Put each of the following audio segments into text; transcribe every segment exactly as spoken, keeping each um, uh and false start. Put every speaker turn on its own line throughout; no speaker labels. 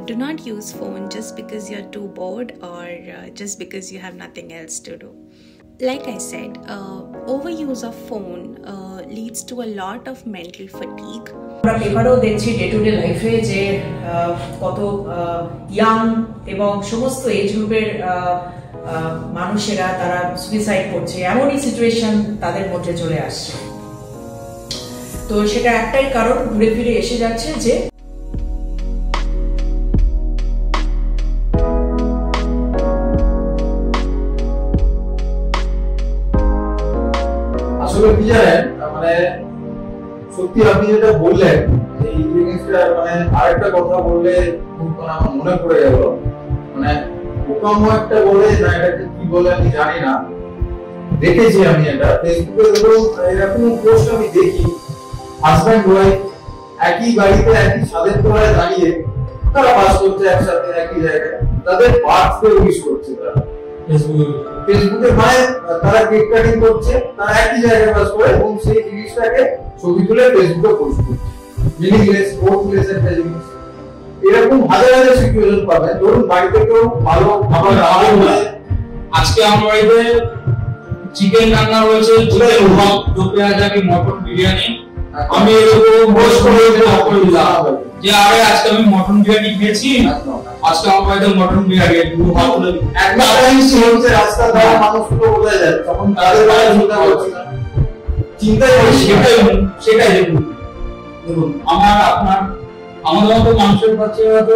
do not use phone just because you're too bored or uh, just because you have nothing else to do. Like I said, uh, overuse of phone uh, leads to a lot of mental fatigue.
আমরা পেপারও দেখছি day to day লাইফে যে কত young এবং সমস্ত age গ্রুপের মানুষেরা তারা সুইসাইড করছে, এমনই সিচুয়েশন তাদের মধ্যে চলে আসছে। তো সেটা একটাই কারণ ঘুরে ফিরে এসে যাচ্ছে যে
আসলে কি জানেন, মানে সত্যি আপনি যেটা বললেন এই জিনিসটা, মানে আরেকটা কথা বললে আমার মনে পড়ে গেল, মানে ওকামো একটা বলে না, এটাকে কি বলে আমি জানি না, দেখেছি আমি এটা ফেসবুকে, ধরুন এরকম পোস্ট আমি দেখি, হাজব্যান্ড ওয়াইফ একই বাড়িতে একই ছাদের তলায় দাঁড়িয়ে তারা বাস করছে একসাথে একই জায়গায়, তাদের বার্থডে উইশ করছে তারা ফেসবুকে ফেসবুকে মানে তারা কেক কাটিং করছে, তারা একই জায়গায় বাস করে এবং সেই জিনিসটাকে ছবি তুলে ফেসবুকে পোস্ট করছে। মিনিংলেস, ওয়ার্থলেস একটা জিনিস। এরকম হাজার হাজার সিচুয়েশন পাবেন। ধরুন বাড়িতে কেউ ভালো খাবার রান্না করে,
আজকে আমার বাড়িতে চিকেন রান্না হয়েছে, চিকেন ভাত, দু পেঁয়াজি মটন বিরিয়ানি, আমি এরকম পোস্ট করে দিলাম যে আরে আজকে আমি মটন বিরিয়ানি খেয়েছি, আজকে আমার বাড়িতে মটন বিরিয়ানি দু ভাত তুলে
একটা জিনিস হচ্ছে রাস্তা দ্বারা মানুষগুলো বলে যায়, তখন তাদের বাড়ি চিন্তা করছে না, চিন্তাই
সেটাই সেটাই দেখুন দেখুন আমার আপনার আমাদের মতো মানুষের কাছে হয়তো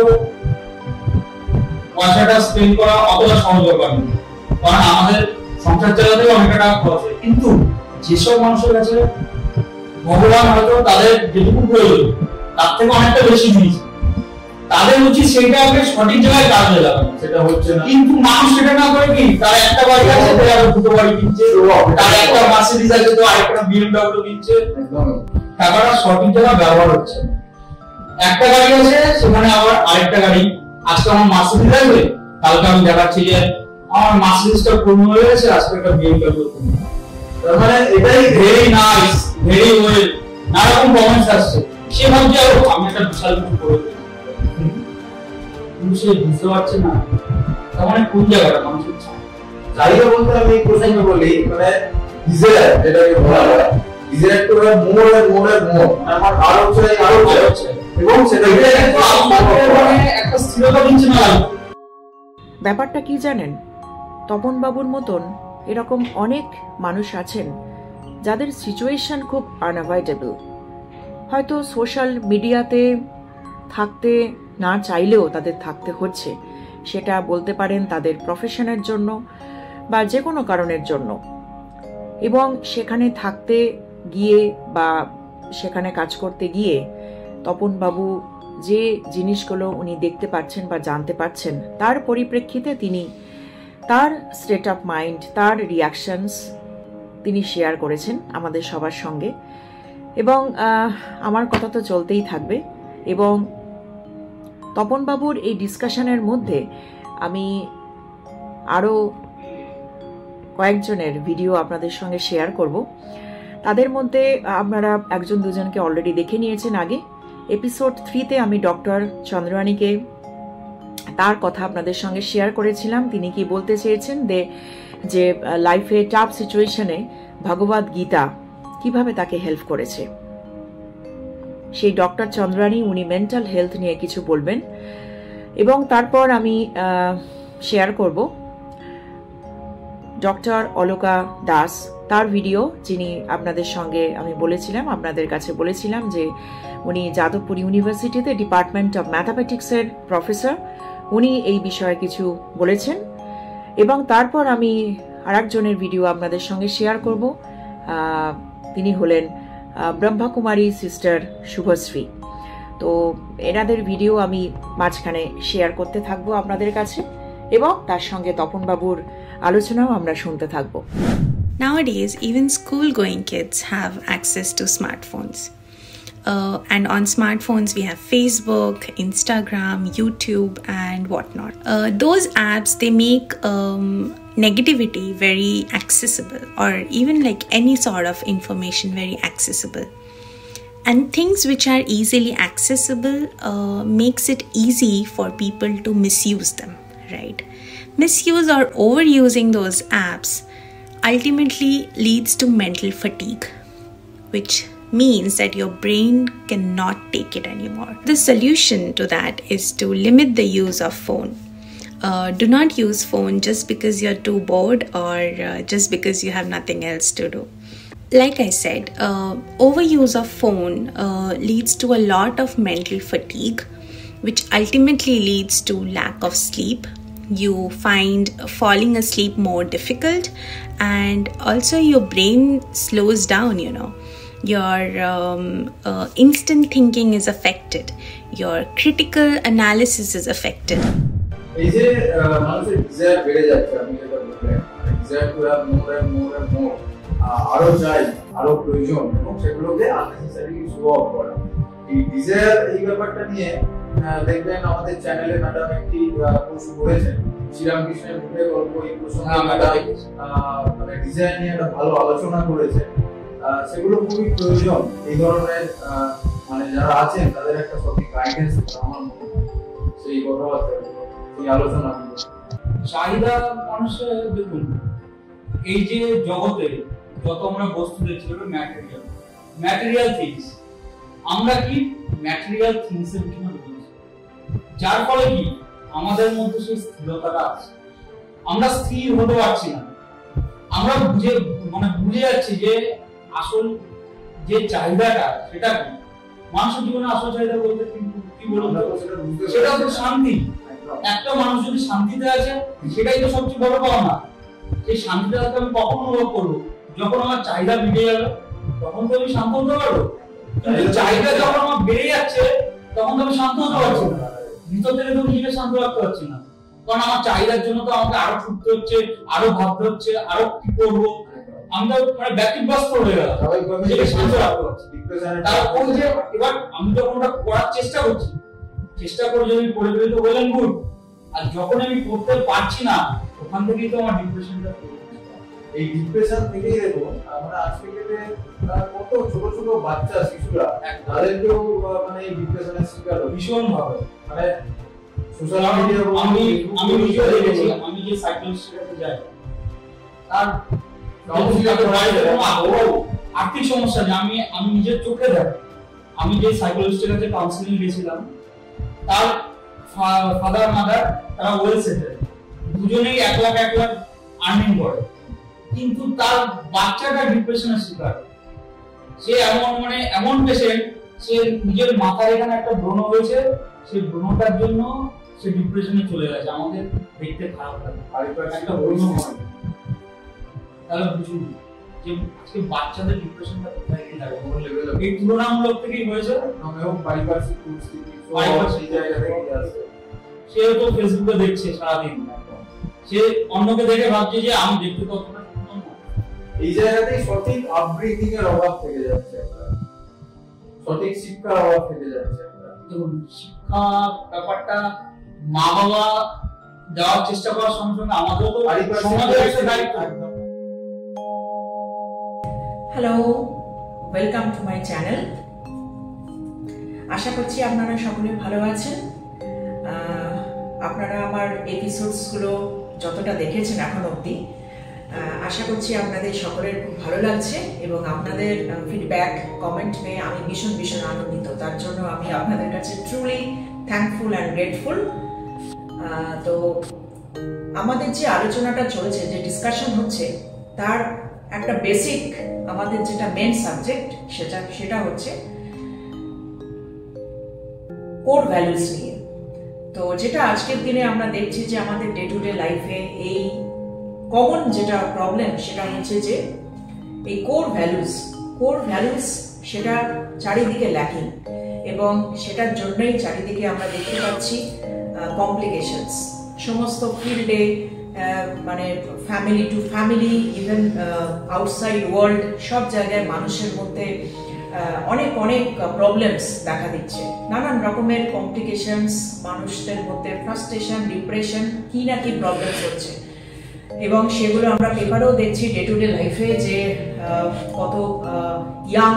পয়সাটা স্পেন্ড করা অতটা সহজ ব্যাপার নয়, কারণ আমাদের সংসার চালাতেও অনেকটা টাকা খরচ হয়। কিন্তু যেসব মানুষের কাছে ভগবান হয়তো তাদের যেটুকু প্রয়োজন তার থেকে অনেকটা বেশি দিয়েছে, তাদের উচিত সেইটাকে সঠিক জায়গায় কাজে লাগানো।
সেটা হচ্ছে না,
কিন্তু মানুষ সেটা না করে কি, তার একটা বাড়ি আছে তার দুটো বাড়ি কিনছে, তার একটা মার্সিডিজ আছে তো আরেকটা বিএমডব্লিউ কিনছে, একদম টাকাটা সঠিক জায়গায় ব্যবহার হচ্ছে। একটা গাড়ি আছে সেখানে আবার আরেকটা গাড়ি, আজকে আমার মার্সিডিজ আছে, কালকে আমি দেখাচ্ছি যে আমার মার্সিডিজটা পূর্ণ হয়ে গেছে, আজকে একটা বিএমডব্লিউ কিনবো। তার মানে এটাই ভেরি নাইস, ভেরি ওয়েল, নানারকম কমেন্টস আসছে, সে ভাবছে আমি একটা বিশাল কিছু করে দেবো, কিন্তু সে বুঝতে পারছে না তার মানে কোন জায়গাটা মানুষের চায়।
জায়গা বলতে আমি প্রথমে বলি, মানে ডিজায়ার যেটাকে বলা হয়, desire to have more and more and more, আমার আরো চাই আরো চাই, এবং সেটা কিন্তু আপনাকে মানে একটা স্থিরতা দিচ্ছে না।
ব্যাপারটা কি জানেন, তপন বাবুর মতন এরকম অনেক মানুষ আছেন যাদের সিচুয়েশন খুব আনঅ্যাভয়েডেবল, হয়তো সোশ্যাল মিডিয়াতে থাকতে না চাইলেও তাদের থাকতে হচ্ছে, সেটা বলতে পারেন তাদের প্রফেশনের জন্য বা যে কোনো কারণের জন্য, এবং সেখানে থাকতে গিয়ে বা সেখানে কাজ করতে গিয়ে তপনবাবু যে জিনিসগুলো উনি দেখতে পাচ্ছেন বা জানতে পারছেন তার পরিপ্রেক্ষিতে তিনি তার স্টেট অফ মাইন্ড, তার রিয়াকশনস তিনি শেয়ার করেছেন আমাদের সবার সঙ্গে, এবং আমার কথা তো চলতেই থাকবে। এবং তপনবাবুর এই ডিসকাশনের মধ্যে আমি আরও কয়েকজনের ভিডিও আপনাদের সঙ্গে শেয়ার করব। তাদের মধ্যে আপনারা একজন দুজনকে অলরেডি দেখে নিয়েছেন আগে। এপিসোড থ্রিতে আমি ডক্টর চন্দ্রানীকে তার কথা আপনাদের সঙ্গে শেয়ার করেছিলাম, তিনি কি বলতে চেয়েছেন দে যে লাইফে টাফ সিচুয়েশনে ভগবদ গীতা কিভাবে তাকে হেল্প করেছে। সেই ডক্টর চন্দ্রানী উনি মেন্টাল হেলথ নিয়ে কিছু বলবেন, এবং তারপর আমি শেয়ার করব ডক্টর অলোকা দাস, তার ভিডিও, যিনি আপনাদের সঙ্গে আমি বলেছিলাম আপনাদের কাছে বলেছিলাম যে উনি যাদবপুর ইউনিভার্সিটিতে ডিপার্টমেন্ট অফ ম্যাথামেটিক্সের প্রফেসর, উনি এই বিষয়ে কিছু বলেছেন। এবং তারপর আমি আরেকজনের ভিডিও আপনাদের সঙ্গে শেয়ার করব, তিনি হলেন ব্রহ্মাকুমারী সিস্টার শুভশ্রী। তো এনাদের ভিডিও আমি মাঝখানে শেয়ার করতে থাকবো আপনাদের কাছে, এবং তার সঙ্গে তপনবাবুর আলোচনাও আমরা শুনতে থাকবো।
Nowadays, even school-going kids have access to smartphones. Uh, and on smartphones, we have Facebook, Instagram, YouTube, and whatnot. Uh, those apps, they make um, negativity very accessible, or even like any sort of information very accessible. And things which are easily accessible uh, makes it easy for people to misuse them, right? Misuse or overusing those apps ultimately leads to mental fatigue, which means that your brain cannot take it anymore. The solution to that is to limit the use of phone. Uh, do not use phone just because you're too bored or uh, just because you have nothing else to do. Like I said, uh, overuse of phone uh, leads to a lot of mental fatigue, which ultimately leads to lack of sleep. You find falling asleep more difficult, and also your brain slows down, you know. Your um, uh, instant thinking is affected. Your critical analysis is affected.
এই যে মানুষের desire বেড়ে যাচ্ছে, আপনি যেটা বললেন, desire to have more and more and more, আরো চাই, আরো প্রয়োজন, এবং সেগুলোকে আননেসেসারি শো অফ করা। এই ডিজায়ার, এই ব্যাপারটা নিয়ে দেখবেন আমাদের চ্যানেলে ম্যাডাম একটি পোস্ট করেছেন, শ্রীরামকৃষ্ণের মুখে গল্প, এই প্রসঙ্গে ম্যাডাম মানে ডিজায়ার নিয়ে একটা ভালো আলোচনা করেছেন। সেগুলো খুবই প্রয়োজন, এই ধরনের মানে যারা আছেন তাদের একটা সঠিক গাইডেন্স আমার মনে হয় সেই কথাবার্তা, এই আলোচনা।
চাহিদা মানুষের, দেখুন এই যে জগতে যত আমরা বস্তু দেখছি ওটা ম্যাটেরিয়াল ম্যাটেরিয়াল থিংস, আমরা কি ম্যাটেরিয়াল থিংস এর জন্য ঢুকেছি, যার ফলে কি আমাদের মধ্যে সেই স্থিরতাটা আছে, আমরা স্থির হতে পারছি না। আমরা বুঝে মানে বুঝে যাচ্ছি যে আসল যে চাহিদাটা সেটা কি, মানুষের জীবনে আসল চাহিদা বলতে কি বলুন, সেটা হচ্ছে শান্তি। একটা মানুষ যদি শান্তিতে আছে সেটাই তো সবচেয়ে বড় পাওনা। সেই শান্তিটা আমি কখন অনুভব করবো, যখন আমার চাহিদা বেড়ে যাবে, তখন তো আমি শান্ত হতে পারবো। কিন্তু চাহিদা যখন আমার বেড়ে যাচ্ছে তখন তো আমি শান্ত হতে পারছি না, ভিতর থেকে তো নিজেকে শান্ত রাখতে পারছি না, কারণ আমার চাহিদার জন্য তো আমাকে আরো ছুটতে হচ্ছে, আরো ভাবতে হচ্ছে, আরো কি করবো, আমি তো মানে ব্যক্তিব্যস্ত হয়ে গেলাম, নিজেকে শান্ত রাখতে পারছি। তারপর যে এবার আমি যখন ওটা করার চেষ্টা করছি, চেষ্টা করে যদি করে ফেলি তো ওয়েল এন্ড গুড, আর যখন আমি করতে পারছি না ওখান থেকেই তো আমার ডিপ্রেশনটা।
এই ডিপ্রেশন থেকেই দেখুন আমরা আজকে থেকে কত ছোট ছোট বাচ্চা শিশুরা তাদেরকেও মানে এই ডিপ্রেশনের শিকার ভীষণ ভাবে, মানে সোশ্যাল মিডিয়া।
আমি আমি নিজেও দেখেছি, আমি যে সাইকোলজিস্টের কাছে যাই, তার আর্থিক সমস্যা যে আমি আমি নিজের চোখে দেখি। আমি যে সাইকোলজিস্টের কাছে কাউন্সিলিং গেছিলাম, তার ফাদার মাদার তারা ওয়েল সেটেল, দুজনেই এক লাখ এক লাখ আর্নিং করে, কিন্তু তার বাচ্চাটা ডিপ্রেশনের শিকার। সে এমন মানে এমন পেশেন্ট, সে নিজের মাথার এখানে একটা ব্রণ হয়েছে, সেই ব্রণটার জন্য সে ডিপ্রেশনে চলে গেছে। আমাদের দেখতে খারাপ লাগে, একটা ব্রণ হয়, তাহলে বুঝুন যে আজকে বাচ্চাদের ডিপ্রেশনটা কোথায় গিয়ে লাগে, কোন লেভেলে এই তুলনামূলক থেকেই হয়েছে। এবং পারিপার্শ্বিক পরিস্থিতি সেই জায়গা থেকে আসে, সে তো ফেসবুকে দেখছে সারাদিন, সে অন্যকে দেখে ভাবছে যে আমি দেখতে ততটা সুন্দর না। এই জায়গাতেই সঠিক আপব্রিঙ্গিং এর অভাব থেকে যাচ্ছে, সঠিক শিক্ষার অভাব থেকে যাচ্ছে। দেখুন শিক্ষা ব্যাপারটা মা বাবা দেওয়ার চেষ্টা করার সঙ্গে সঙ্গে আমাদেরও তো সমাজের একটা দায়িত্ব।
Hello, welcome to my channel. আশা করছি আপনারা সকলে ভালো আছেন। আপনারা আমার এপিসোডসগুলো যতটা দেখেছেন এখন অবধি, আশা করছি আপনাদের সকলের খুব ভালো লাগছে এবং আপনাদের ফিডব্যাক কমেন্ট পেয়ে আমি ভীষণ ভীষণ আনন্দিত। তার জন্য আমি আপনাদের কাছে ট্রুলি থ্যাঙ্কফুল অ্যান্ড গ্রেটফুল। তো আমাদের যে আলোচনাটা চলেছে, যে ডিসকাশন হচ্ছে, তার একটা বেসিক আমাদের যেটা মেন সাবজেক্ট সেটা সেটা হচ্ছে কোর ভ্যালুস নিয়ে। তো যেটা আজকের দিনে আমরা দেখছি যে আমাদের ডে টু ডে লাইফে এই কমন যেটা প্রবলেম সেটা হচ্ছে যে এই কোর ভ্যালুস কোর ভ্যালুস সেটা চারিদিকে ল্যাকিং, এবং সেটার জন্যই চারিদিকে আমরা দেখতে পাচ্ছি কমপ্লিকেশনস সমস্ত ফিল্ডে, মানে family to family, even outside world, সব জায়গায় মানুষের মধ্যে অনেক অনেক প্রবলেমস দেখা দিচ্ছে, নানান রকমের কমপ্লিকেশনস, মানুষদের মধ্যে ফ্রাস্ট্রেশন, ডিপ্রেশন, কি না কি প্রবলেমস হচ্ছে। এবং সেগুলো আমরা পেপারেও দেখছি ডে টু ডে লাইফে, যে কত ইয়াং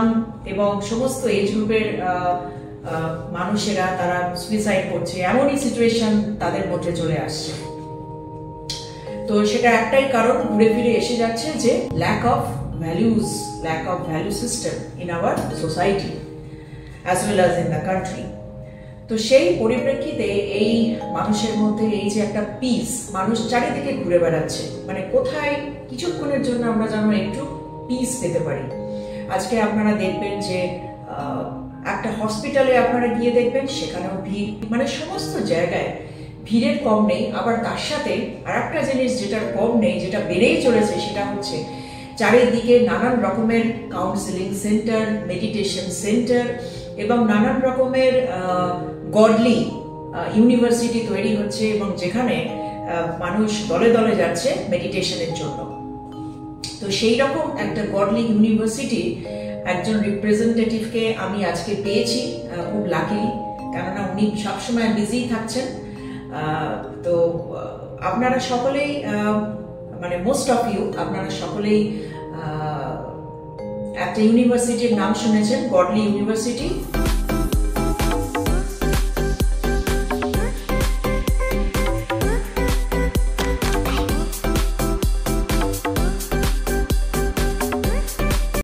এবং সমস্ত এজ গ্রুপের মানুষেরা তারা সুইসাইড করছে, এমনই সিচুয়েশন তাদের মধ্যে চলে আসছে। তো সেটা একটাই কারণ ঘুরে ফিরে এসে যাচ্ছে যে lack of values, lack of value system in our society as well as in the country. তো সেই পরিপ্রেক্ষিতে এই মানুষের মধ্যে এই যে একটা পিস, মানুষ চারিদিকে ঘুরে বেড়াচ্ছে, মানে কোথায় কিছুক্ষণের জন্য আমরা যেন একটু পিস পেতে পারি। আজকে আপনারা দেখবেন যে একটা হসপিটালে আপনারা গিয়ে দেখবেন সেখানেও ভিড়, মানে সমস্ত জায়গায় ভিড়ের কম নেই। আবার তার সাথে আর একটা জিনিস যেটার কম নেই, যেটা বেড়েই চলেছে, সেটা হচ্ছে চারিদিকে নানান রকমের কাউন্সিলিং সেন্টার, মেডিটেশন সেন্টার এবং নানান রকমের গডলি ইউনিভার্সিটি তৈরি হচ্ছে, এবং যেখানে মানুষ দলে দলে যাচ্ছে মেডিটেশনের জন্য। তো সেই রকম একটা গডলি ইউনিভার্সিটি একজন রিপ্রেজেন্টেটিভকে আমি আজকে পেয়েছি, খুব লাকিলি, কেননা উনি সবসময় বিজি থাকছেন। তো আপনারা সকলেই, মানে মোস্ট অফ ইউ, আপনারা সকলেই একটা ইউনিভার্সিটির নাম শুনেছেন, গডলি ইউনিভার্সিটি।